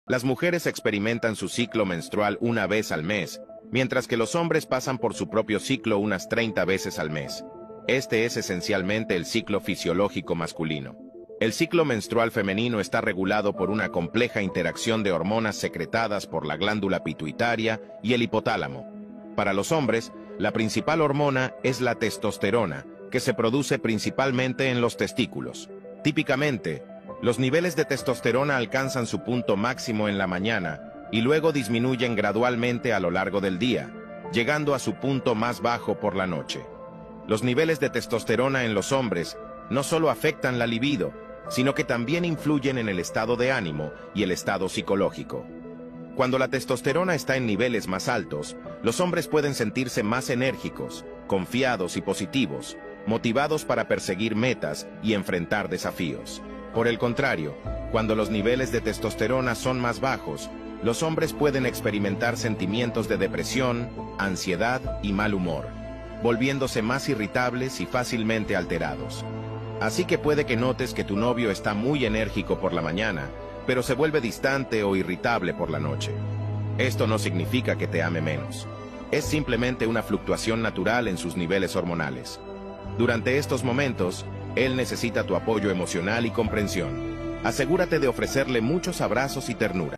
Las mujeres experimentan su ciclo menstrual una vez al mes, mientras que los hombres pasan por su propio ciclo unas 30 veces al mes. Este es esencialmente el ciclo fisiológico masculino. El ciclo menstrual femenino está regulado por una compleja interacción de hormonas secretadas por la glándula pituitaria y el hipotálamo. Para los hombres, la principal hormona es la testosterona, que se produce principalmente en los testículos. Típicamente, los niveles de testosterona alcanzan su punto máximo en la mañana y luego disminuyen gradualmente a lo largo del día, llegando a su punto más bajo por la noche. Los niveles de testosterona en los hombres no solo afectan la libido, sino que también influyen en el estado de ánimo y el estado psicológico. Cuando la testosterona está en niveles más altos, los hombres pueden sentirse más enérgicos, confiados y positivos, motivados para perseguir metas y enfrentar desafíos. Por el contrario, cuando los niveles de testosterona son más bajos, los hombres pueden experimentar sentimientos de depresión, ansiedad y mal humor, volviéndose más irritables y fácilmente alterados. Así que puede que notes que tu novio está muy enérgico por la mañana, pero se vuelve distante o irritable por la noche. Esto no significa que te ame menos. Es simplemente una fluctuación natural en sus niveles hormonales. Durante estos momentos, él necesita tu apoyo emocional y comprensión. Asegúrate de ofrecerle muchos abrazos y ternura.